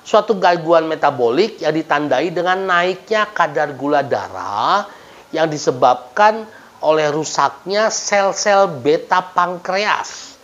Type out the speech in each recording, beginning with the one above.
Suatu gangguan metabolik yang ditandai dengan naiknya kadar gula darah yang disebabkan oleh rusaknya sel-sel beta pankreas.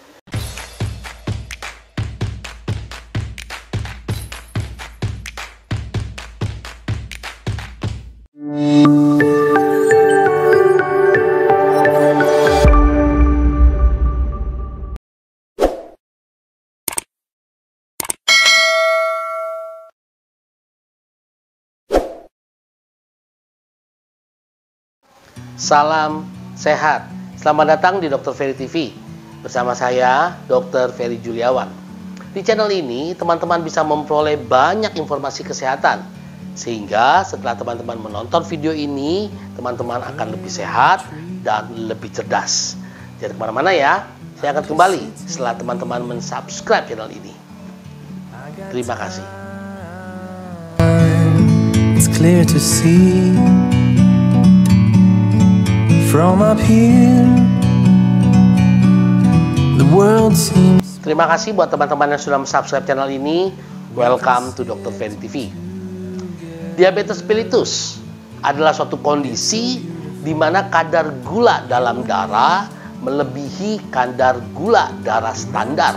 Salam sehat. Selamat datang di Dr. Ferry TV. Bersama saya, Dr. Ferry Juliawan. Di channel ini, teman-teman bisa memperoleh banyak informasi kesehatan. Sehingga setelah teman-teman menonton video ini, teman-teman akan lebih sehat dan lebih cerdas. Jangan kemana-mana ya. Saya akan kembali setelah teman-teman mensubscribe channel ini. Terima kasih. It's clear to see from up here, the world seems... Terima kasih buat teman-teman yang sudah subscribe channel ini. Welcome to Dr. Ferry TV. Diabetes mellitus adalah suatu kondisi di mana kadar gula dalam darah melebihi kadar gula darah standar.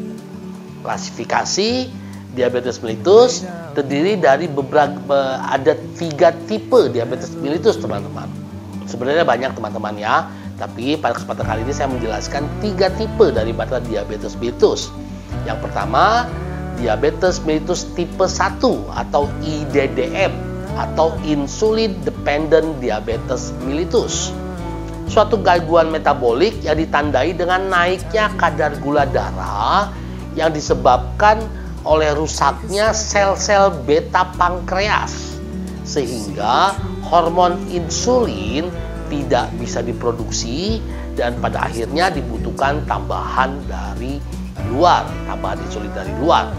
Klasifikasi diabetes mellitus terdiri dari ada 3 tipe diabetes mellitus, teman-teman. Sebenarnya banyak, teman-teman ya, tapi pada kesempatan kali ini saya menjelaskan 3 tipe dari diabetes mellitus. Yang pertama, diabetes mellitus tipe 1 atau IDDM atau Insulin Dependent Diabetes Mellitus. Suatu gangguan metabolik yang ditandai dengan naiknya kadar gula darah yang disebabkan oleh rusaknya sel-sel beta pankreas, sehingga hormon insulin tidak bisa diproduksi dan pada akhirnya dibutuhkan tambahan dari luar, tambahan insulin dari luar.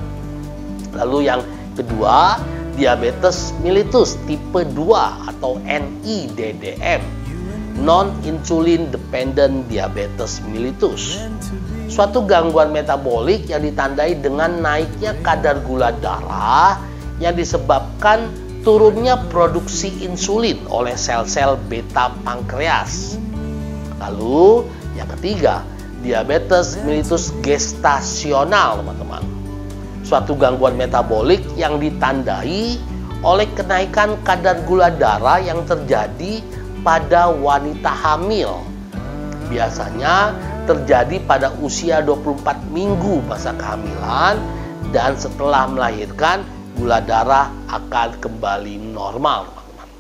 Lalu yang kedua, diabetes mellitus tipe 2 atau NIDDM, Non-Insulin Dependent Diabetes Mellitus. Suatu gangguan metabolik yang ditandai dengan naiknya kadar gula darah yang disebabkan turunnya produksi insulin oleh sel-sel beta pankreas. Lalu yang ketiga, diabetes mellitus gestasional, teman-teman. Suatu gangguan metabolik yang ditandai oleh kenaikan kadar gula darah yang terjadi pada wanita hamil. Biasanya terjadi pada usia 24 minggu masa kehamilan dan setelah melahirkan gula darah akan kembali normal, teman-teman.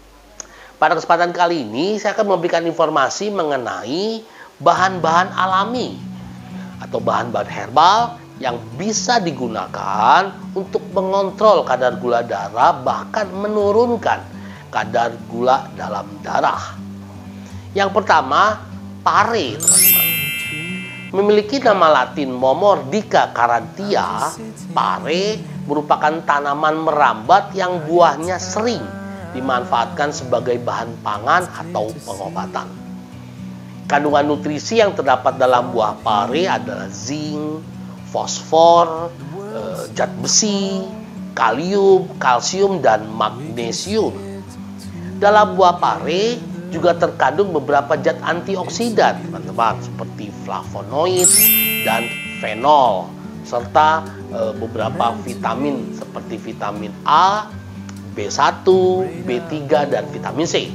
Pada kesempatan kali ini saya akan memberikan informasi mengenai bahan-bahan alami atau bahan-bahan herbal yang bisa digunakan untuk mengontrol kadar gula darah, bahkan menurunkan kadar gula dalam darah. Yang pertama, pare, teman-teman. Memiliki nama latin Momordica carantia, pare merupakan tanaman merambat yang buahnya sering dimanfaatkan sebagai bahan pangan atau pengobatan. Kandungan nutrisi yang terdapat dalam buah pare adalah zinc, fosfor, zat besi, kalium, kalsium, dan magnesium. Dalam buah pare juga terkandung beberapa zat antioksidan, teman-teman, seperti flavonoid dan fenol, serta beberapa vitamin seperti vitamin A, B1, B3, dan vitamin C.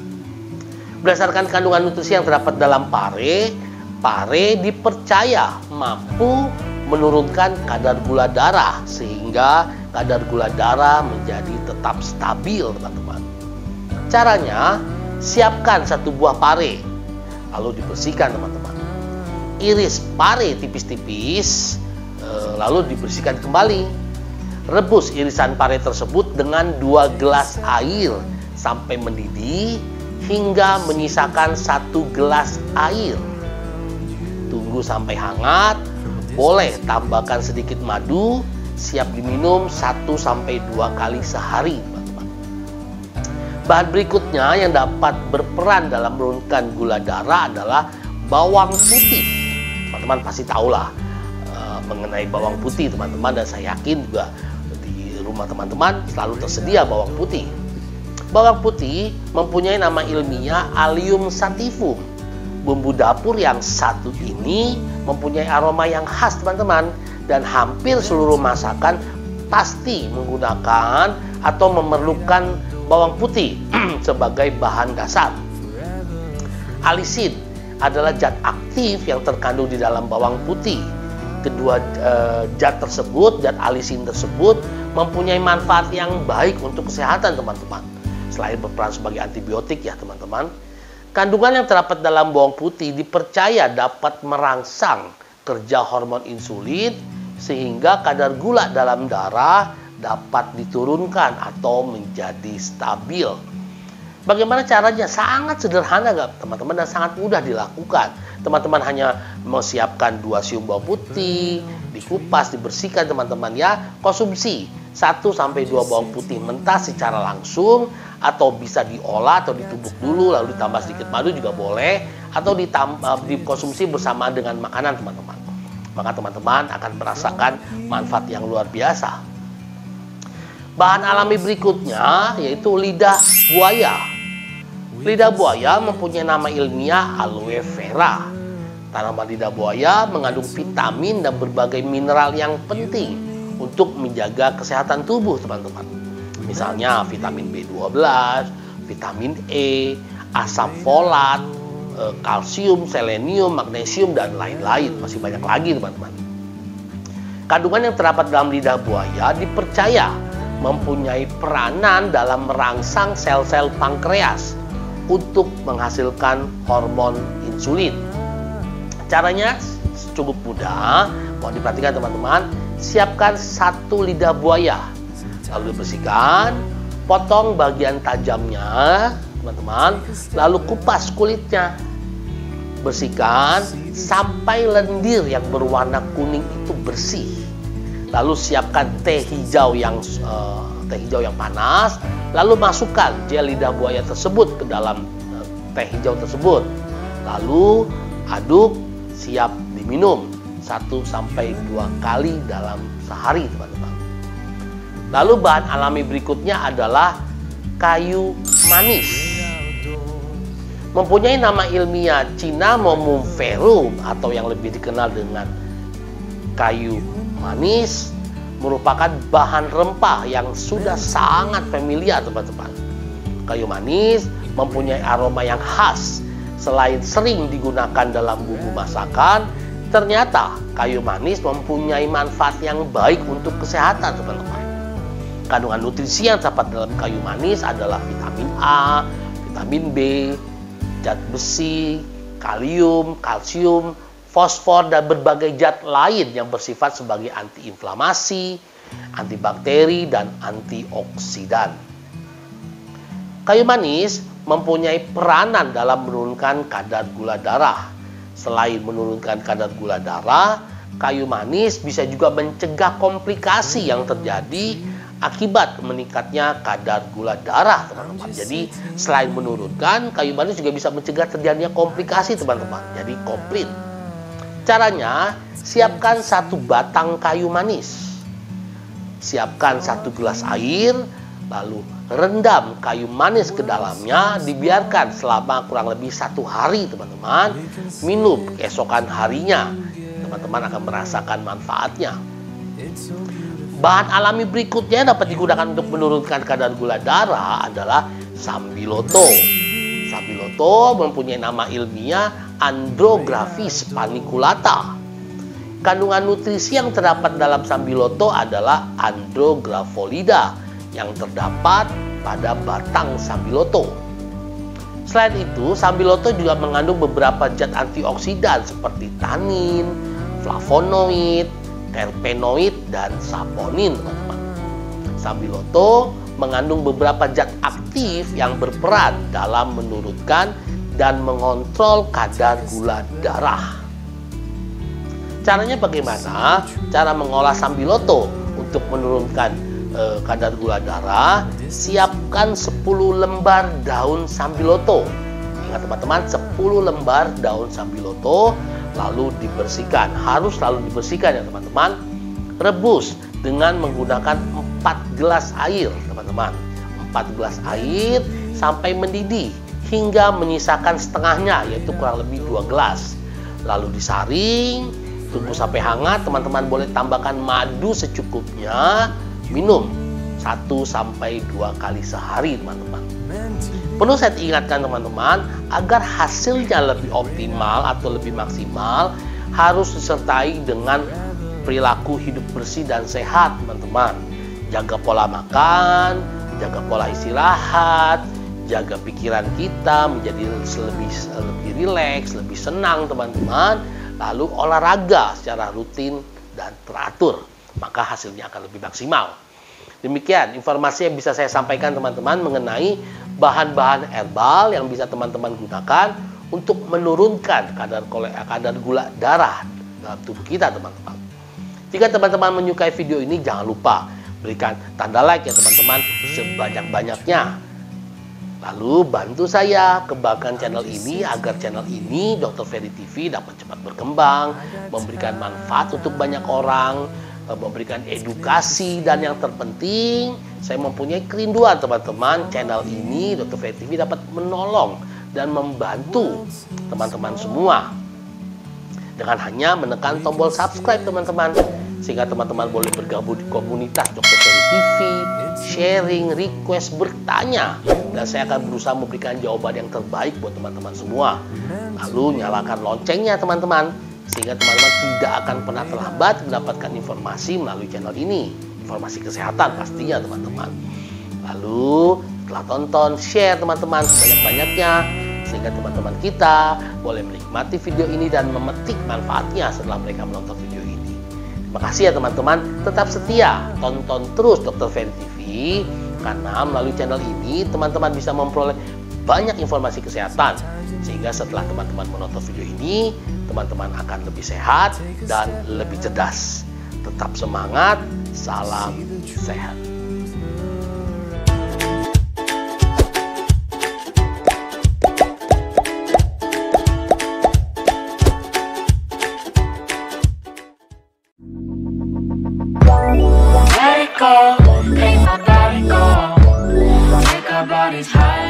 Berdasarkan kandungan nutrisi yang terdapat dalam pare, pare dipercaya mampu menurunkan kadar gula darah sehingga kadar gula darah menjadi tetap stabil, teman-teman. Caranya, siapkan 1 buah pare, lalu dibersihkan, teman-teman. Iris pare tipis-tipis, lalu dibersihkan kembali. Rebus irisan pare tersebut dengan 2 gelas air sampai mendidih hingga menyisakan 1 gelas air. Tunggu sampai hangat, boleh tambahkan sedikit madu, siap diminum 1-2 kali sehari, teman-teman. Bahan berikutnya yang dapat berperan dalam menurunkan gula darah adalah bawang putih. Teman-teman pasti tahulah mengenai bawang putih, teman-teman, dan saya yakin juga di rumah teman-teman selalu tersedia bawang putih. Bawang putih mempunyai nama ilmiah Allium sativum. Bumbu dapur yang satu ini mempunyai aroma yang khas teman-teman, dan hampir seluruh masakan pasti menggunakan atau memerlukan bawang putih sebagai bahan dasar. Alisin adalah zat aktif yang terkandung di dalam bawang putih. Kedua zat tersebut, zat alisin tersebut mempunyai manfaat yang baik untuk kesehatan teman-teman. Selain berperan sebagai antibiotik ya teman-teman, kandungan yang terdapat dalam bawang putih dipercaya dapat merangsang kerja hormon insulin sehingga kadar gula dalam darah dapat diturunkan atau menjadi stabil. Bagaimana caranya? Sangat sederhana teman-teman dan sangat mudah dilakukan. Teman-teman hanya menyiapkan 2 siung bawang putih, dikupas, dibersihkan teman-teman ya. Konsumsi 1-2 bawang putih mentah secara langsung, atau bisa diolah atau ditumbuk dulu lalu ditambah sedikit madu juga boleh, atau dikonsumsi bersamaan dengan makanan teman-teman. Maka teman-teman akan merasakan manfaat yang luar biasa. Bahan alami berikutnya yaitu lidah buaya. Lidah buaya mempunyai nama ilmiah aloe vera. Tanaman lidah buaya mengandung vitamin dan berbagai mineral yang penting untuk menjaga kesehatan tubuh teman-teman. Misalnya vitamin B12, vitamin E, asam folat, kalsium, selenium, magnesium, dan lain-lain. Masih banyak lagi teman-teman. Kandungan yang terdapat dalam lidah buaya dipercaya mempunyai peranan dalam merangsang sel-sel pankreas untuk menghasilkan hormon insulin. Caranya cukup mudah, mohon diperhatikan teman-teman. Siapkan 1 lidah buaya, lalu dibersihkan, potong bagian tajamnya teman-teman, lalu kupas kulitnya. Bersihkan sampai lendir yang berwarna kuning itu bersih. Lalu siapkan teh hijau yang panas, lalu masukkan gel lidah buaya tersebut ke dalam teh hijau tersebut. Lalu aduk, siap diminum 1-2 kali dalam sehari teman-teman. Lalu bahan alami berikutnya adalah kayu manis. Mempunyai nama ilmiah Cinnamomum verum atau yang lebih dikenal dengan kayu manis, merupakan bahan rempah yang sudah sangat familiar teman-teman. Kayu manis mempunyai aroma yang khas. Selain sering digunakan dalam bumbu masakan, ternyata kayu manis mempunyai manfaat yang baik untuk kesehatan teman-teman. Kandungan nutrisi yang terdapat dalam kayu manis adalah vitamin A, vitamin B, zat besi, kalium, kalsium, fosfor, dan berbagai zat lain yang bersifat sebagai antiinflamasi, antibakteri, dan antioksidan. Kayu manis mempunyai peranan dalam menurunkan kadar gula darah. Selain menurunkan kadar gula darah, kayu manis bisa juga mencegah komplikasi yang terjadi akibat meningkatnya kadar gula darah teman-teman. Jadi selain menurunkan, kayu manis juga bisa mencegah terjadinya komplikasi teman-teman. Jadi komplit. Caranya, siapkan 1 batang kayu manis. Siapkan 1 gelas air, lalu rendam kayu manis ke dalamnya, dibiarkan selama kurang lebih 1 hari teman-teman. Minum keesokan harinya, teman-teman akan merasakan manfaatnya. Bahan alami berikutnya dapat digunakan untuk menurunkan kadar gula darah adalah sambiloto. Sambiloto mempunyai nama ilmiah Andrographis paniculata. Kandungan nutrisi yang terdapat dalam sambiloto adalah andrografolida yang terdapat pada batang sambiloto. Selain itu, sambiloto juga mengandung beberapa zat antioksidan seperti tanin, flavonoid, terpenoid, dan saponin, teman-teman. Sambiloto mengandung beberapa zat aktif yang berperan dalam menurunkan dan mengontrol kadar gula darah. Caranya bagaimana? Cara mengolah sambiloto untuk menurunkan kadar gula darah. Siapkan 10 lembar daun sambiloto. Ingat teman-teman, 10 lembar daun sambiloto, lalu dibersihkan. Harus selalu dibersihkan ya teman-teman. Rebus dengan menggunakan 4 gelas air, teman-teman. 4 gelas air sampai mendidih hingga menyisakan setengahnya, yaitu kurang lebih 2 gelas. Lalu disaring, tunggu sampai hangat. Teman-teman boleh tambahkan madu secukupnya. Minum 1-2 kali sehari, teman-teman. Perlu saya ingatkan teman-teman, agar hasilnya lebih optimal atau lebih maksimal, harus disertai dengan perilaku hidup bersih dan sehat, teman-teman. Jaga pola makan, jaga pola istirahat, jaga pikiran kita menjadi lebih rileks, lebih senang, teman-teman. Lalu olahraga secara rutin dan teratur, maka hasilnya akan lebih maksimal. Demikian informasi yang bisa saya sampaikan, teman-teman, mengenai bahan-bahan herbal yang bisa teman-teman gunakan untuk menurunkan kadar gula darah dalam tubuh kita, teman-teman. Jika teman-teman menyukai video ini, jangan lupa berikan tanda like ya, teman-teman, sebanyak-banyaknya. Lalu bantu saya kembangkan channel ini agar channel ini, Dr. Ferry TV, dapat cepat berkembang, memberikan manfaat untuk banyak orang, memberikan edukasi, dan yang terpenting, saya mempunyai kerinduan, teman-teman, channel ini, Dr. Ferry TV, dapat menolong dan membantu teman-teman semua dengan hanya menekan tombol subscribe, teman-teman, sehingga teman-teman boleh bergabung di komunitas Dr. Ferry TV, sharing, request, bertanya, dan saya akan berusaha memberikan jawaban yang terbaik buat teman-teman semua. Lalu nyalakan loncengnya, teman-teman, sehingga teman-teman tidak akan pernah terlambat mendapatkan informasi melalui channel ini, informasi kesehatan pastinya, teman-teman. Lalu setelah tonton, share, teman-teman, sebanyak-banyaknya, sehingga teman-teman kita boleh menikmati video ini dan memetik manfaatnya setelah mereka menonton video ini. Terima kasih ya, teman-teman. Tetap setia tonton terus Dr. Ferry TV, karena melalui channel ini teman-teman bisa memperoleh banyak informasi kesehatan, sehingga setelah teman-teman menonton video ini, teman-teman akan lebih sehat dan lebih cerdas. Tetap semangat, salam sehat. Let it go, make my body go, make our bodies high.